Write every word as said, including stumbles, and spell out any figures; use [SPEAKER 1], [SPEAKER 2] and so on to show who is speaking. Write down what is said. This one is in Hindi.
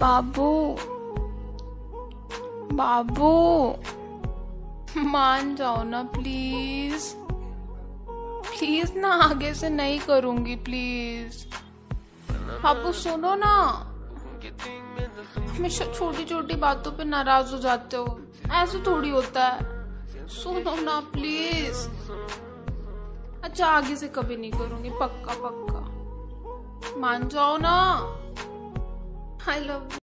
[SPEAKER 1] बाबू बाबू मान जाओ ना प्लीज। प्लीज ना, आगे से नहीं करूंगी प्लीज। बाबू सुनो ना, हमेशा छोटी छोटी बातों पे नाराज हो जाते हो, ऐसे थोड़ी होता है। सुनो ना प्लीज। अच्छा आगे से कभी नहीं करूंगी, पक्का पक्का। मान जाओ ना। I love